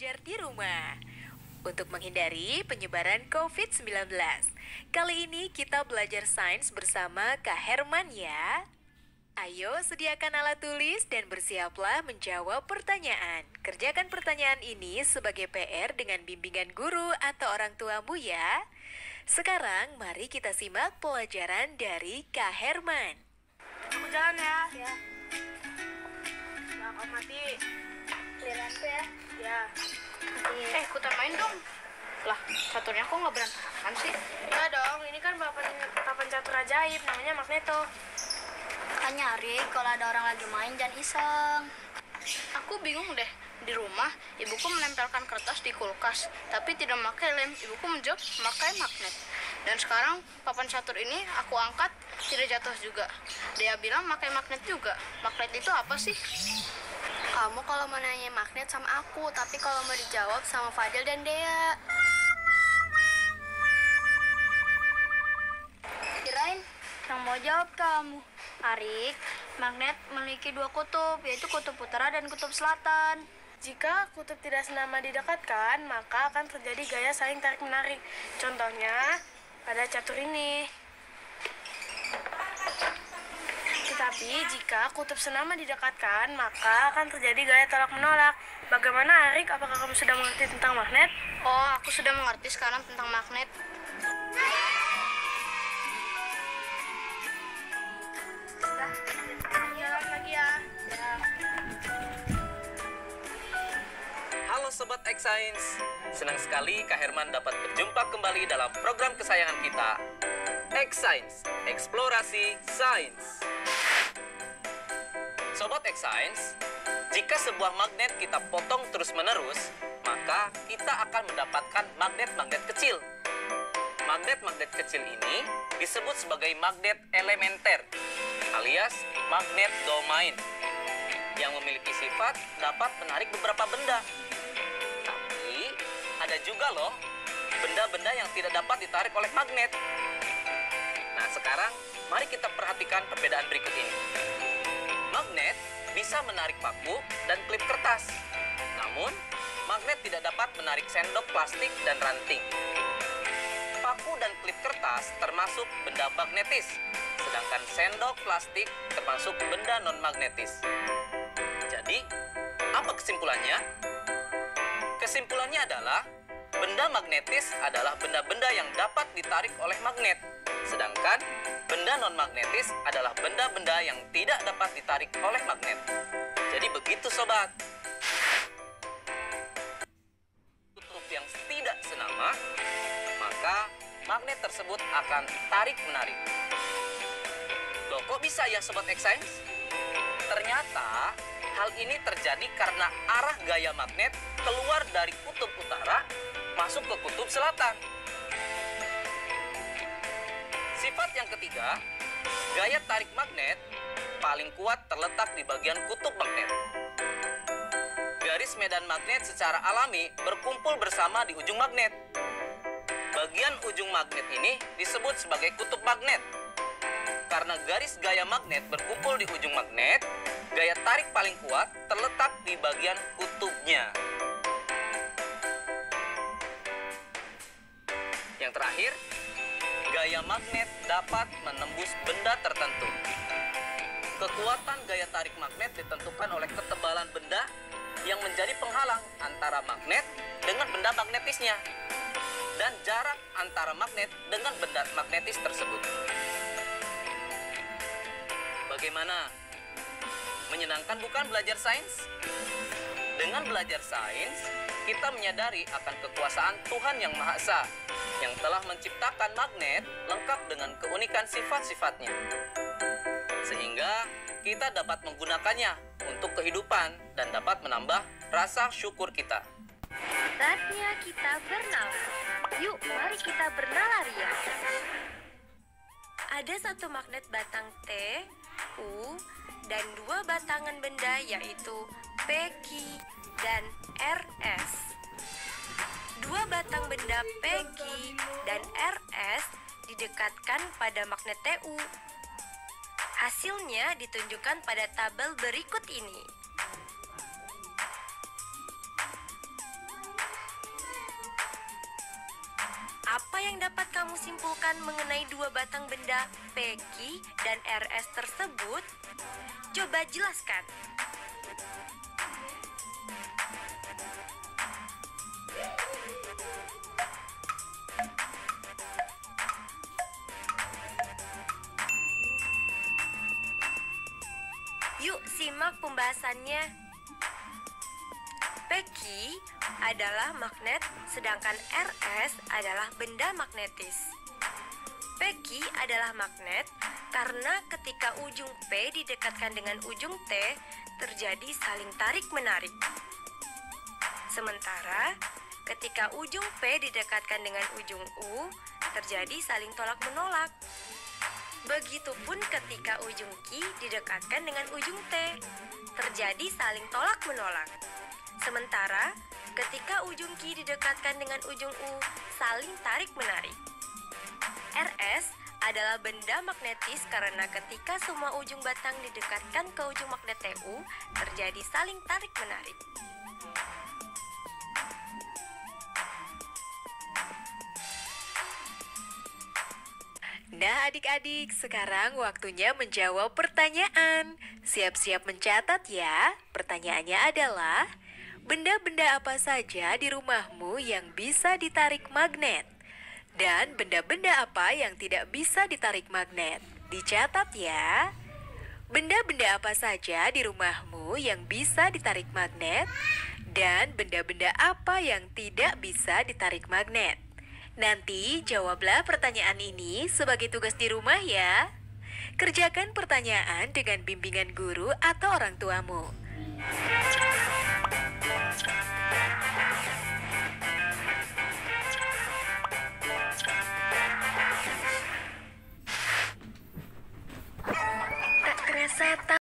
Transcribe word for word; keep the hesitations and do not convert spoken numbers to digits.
belajar di rumah untuk menghindari penyebaran covid sembilan belas. Kali ini kita belajar sains bersama Kak Herman ya. Ayo sediakan alat tulis dan bersiaplah menjawab pertanyaan. Kerjakan pertanyaan ini sebagai P R dengan bimbingan guru atau orang tuamu ya. Sekarang mari kita simak pelajaran dari Kak Herman. Aku jalan ya. Ya, Ya, kau mati. lihat aku ya. Ya. Iya. Eh, ikutan main dong. Lah, caturnya kok nggak berantakan sih? Ya dong, ini kan papan papan catur ajaib, namanya Magneto. Makanya Ari, kalau ada orang lagi main jangan iseng. Aku bingung deh. Di rumah, ibuku menempelkan kertas di kulkas, tapi tidak memakai lem. Ibuku menjawab memakai magnet. Dan sekarang papan catur ini aku angkat, tidak jatuh juga. Dia bilang pakai magnet juga. Magnet itu apa sih? Kamu kalau mau nanya magnet sama aku, tapi kalau mau dijawab sama Fadil dan Dea. Kirain yang mau jawab kamu. Arik, magnet memiliki dua kutub, yaitu kutub utara dan kutub selatan. Jika kutub tidak senama didekatkan, maka akan terjadi gaya saling tarik-menarik. Contohnya, pada catur ini. Tetapi jika kutub senama didekatkan, maka akan terjadi gaya tolak-menolak. Bagaimana, Arik? Apakah kamu sudah mengerti tentang magnet? Oh, aku sudah mengerti sekarang tentang magnet. Jalan lagi ya. Halo Sobat X Science, senang sekali Kak Herman dapat berjumpa kembali dalam program kesayangan kita, X Science, Eksplorasi Sains. Sobat X Science, jika sebuah magnet kita potong terus-menerus, maka kita akan mendapatkan magnet-magnet kecil. Magnet-magnet kecil ini disebut sebagai magnet elementer, alias magnet domain, yang memiliki sifat dapat menarik beberapa benda. Tapi ada juga loh benda-benda yang tidak dapat ditarik oleh magnet. Nah, sekarang mari kita perhatikan perbedaan berikut ini. Magnet bisa menarik paku dan klip kertas. Namun, magnet tidak dapat menarik sendok plastik dan ranting. Paku dan klip kertas termasuk benda magnetis, sedangkan sendok plastik termasuk benda non-magnetis. Jadi, apa kesimpulannya? Kesimpulannya adalah benda magnetis adalah benda-benda yang dapat ditarik oleh magnet, sedangkan benda non-magnetis adalah benda-benda yang tidak dapat ditarik oleh magnet. Jadi begitu sobat. Kutub yang tidak senama, maka magnet tersebut akan tarik-menarik. Loh, kok bisa ya Sobat X Science? Ternyata hal ini terjadi karena arah gaya magnet keluar dari kutub utara masuk ke kutub selatan. Sifat yang ketiga, gaya tarik magnet paling kuat terletak di bagian kutub magnet. Garis medan magnet secara alami berkumpul bersama di ujung magnet. Bagian ujung magnet ini disebut sebagai kutub magnet. Karena garis gaya magnet berkumpul di ujung magnet, gaya tarik paling kuat terletak di bagian kutubnya. Yang terakhir, gaya magnet dapat menembus benda tertentu. Kekuatan gaya tarik magnet ditentukan oleh ketebalan benda yang menjadi penghalang antara magnet dengan benda magnetisnya dan jarak antara magnet dengan benda magnetis tersebut. Bagaimana? Menyenangkan bukan belajar sains? Dengan belajar sains, kita menyadari akan kekuasaan Tuhan Yang Maha Esa yang telah menciptakan magnet lengkap dengan keunikan sifat-sifatnya. Sehingga kita dapat menggunakannya untuk kehidupan dan dapat menambah rasa syukur kita. Saatnya kita bernalar. Yuk, mari kita bernalar ya. Ada satu magnet batang T, U, dan dua batangan benda yaitu P, Q, dan R, S. Dua batang benda P, Q, dan R, S didekatkan pada magnet T, U. Hasilnya ditunjukkan pada tabel berikut ini. yang dapat kamu simpulkan mengenai dua batang benda Peggy dan R S tersebut? Coba jelaskan. Yuk simak pembahasannya. Peggy adalah magnet, sedangkan R S adalah benda magnetis. Peggy adalah magnet karena ketika ujung P didekatkan dengan ujung T, terjadi saling tarik-menarik. Sementara ketika ujung P didekatkan dengan ujung U, terjadi saling tolak-menolak. Begitupun ketika ujung Q didekatkan dengan ujung T, terjadi saling tolak-menolak. Sementara ketika ujung Q didekatkan dengan ujung U, saling tarik-menarik. R S adalah benda magnetis karena ketika semua ujung batang didekatkan ke ujung magnet T U, terjadi saling tarik-menarik. Nah adik-adik, sekarang waktunya menjawab pertanyaan. Siap-siap mencatat ya. Pertanyaannya adalah, benda-benda apa saja di rumahmu yang bisa ditarik magnet? Dan benda-benda apa yang tidak bisa ditarik magnet? Dicatat ya. Benda-benda apa saja di rumahmu yang bisa ditarik magnet? Dan benda-benda apa yang tidak bisa ditarik magnet? Nanti jawablah pertanyaan ini sebagai tugas di rumah ya. Kerjakan pertanyaan dengan bimbingan guru atau orang tuamu. Tak terasa